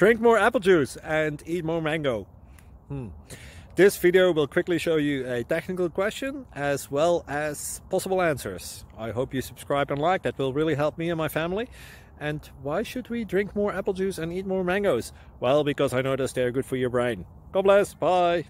Drink more apple juice and eat more mango. This video will quickly show you a technical question as well as possible answers. I hope you subscribe and like, that will really help me and my family. And why should we drink more apple juice and eat more mangoes? Well, because I noticed they're good for your brain. God bless, bye!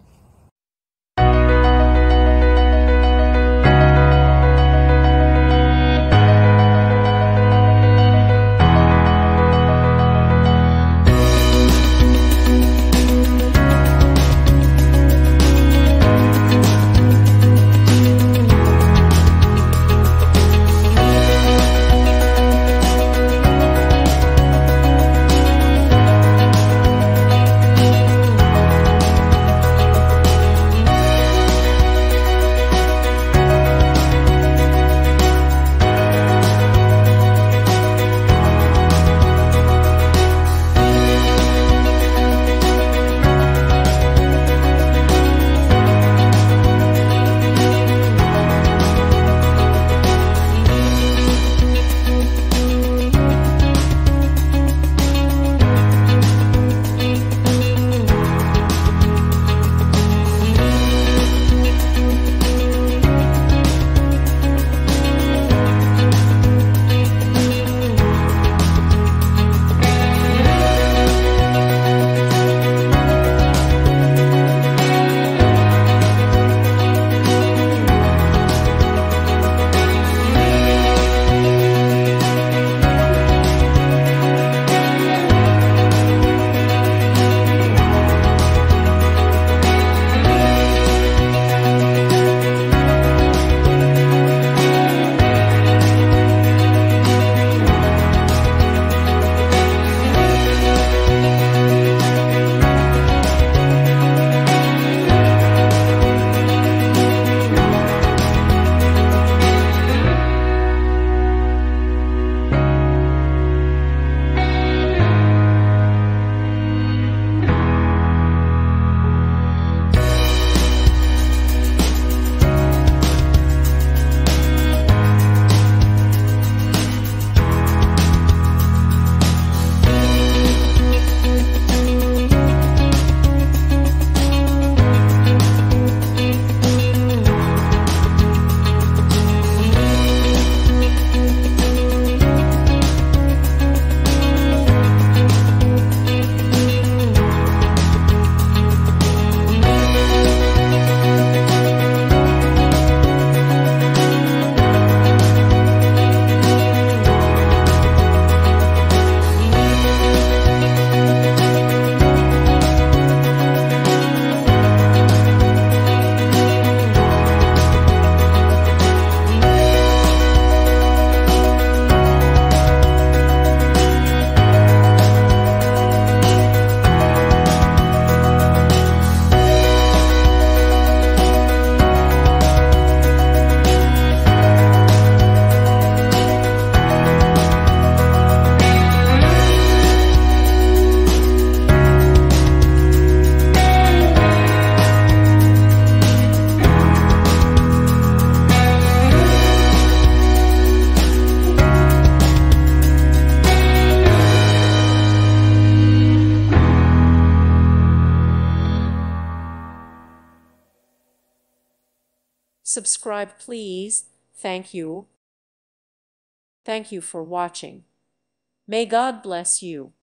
Subscribe, please. Thank you. Thank you for watching. May God bless you.